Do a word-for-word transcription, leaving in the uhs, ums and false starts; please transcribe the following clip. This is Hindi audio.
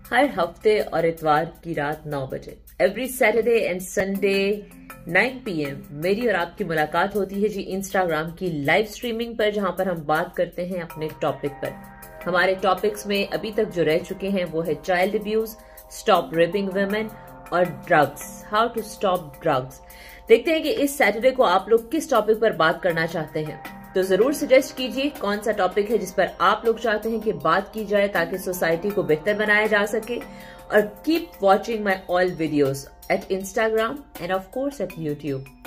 हर हफ्ते और इतवार की रात नौ बजे every Saturday and Sunday nine P M मेरी और आपकी मुलाकात होती है जी इंस्टाग्राम की लाइव स्ट्रीमिंग पर, जहां पर हम बात करते हैं अपने टॉपिक पर। हमारे टॉपिक्स में अभी तक जो रह चुके हैं वो है child abuse, stop raping women और drugs, how to stop drugs. देखते हैं कि इस सैटरडे को आप लोग किस टॉपिक पर बात करना चाहते हैं, तो जरूर सजेस्ट कीजिए कौन सा टॉपिक है जिस पर आप लोग चाहते हैं कि बात की जाए ताकि सोसाइटी को बेहतर बनाया जा सके। और keep watching my all videos at Instagram and of course at YouTube.